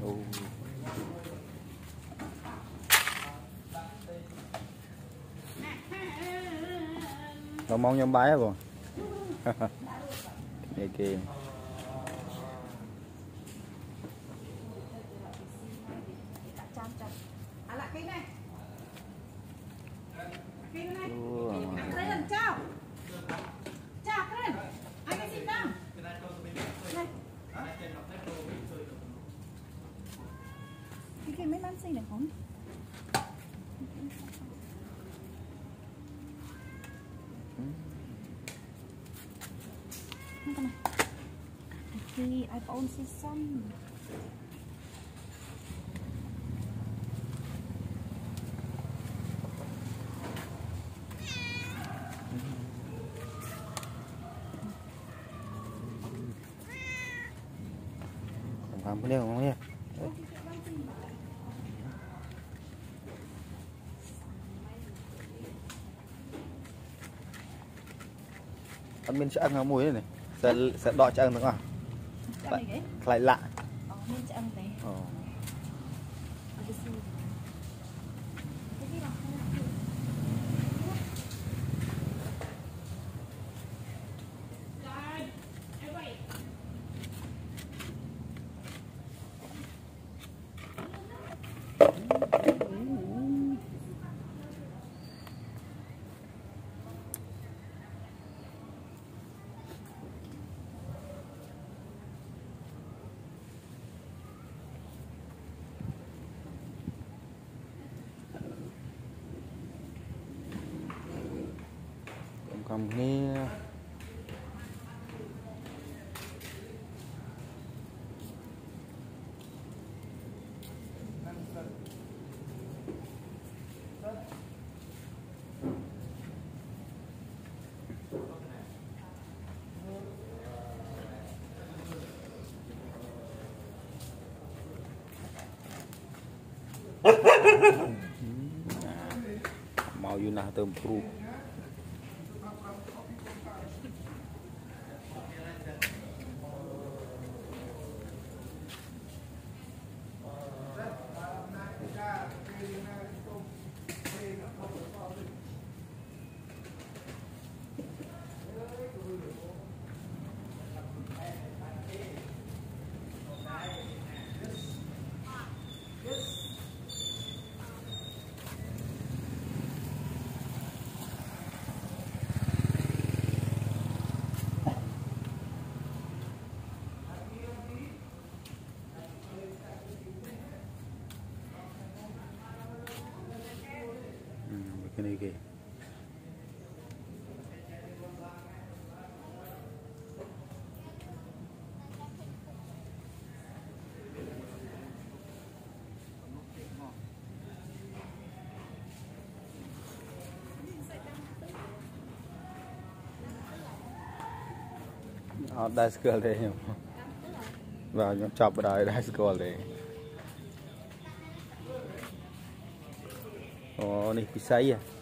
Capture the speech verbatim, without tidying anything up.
Nó mong nhóm bái rồi. Nghe kìa. Cái mấy bánh xinh này không? Thì iPhone xinh xăm. Không có đeo không nha. Ăn bên ăn ngao muối này sẽ sẽ đọ cho ăn được không? Lại lạ. Ờ, nên cho ăn đấy. Ờ. Cầm nghe mau vô nào tôm pru. Cái này kìa. Ở đây school đây nhỉ? Vào nhóm chọc ở đây đây school đây. Ồ, này pisai à?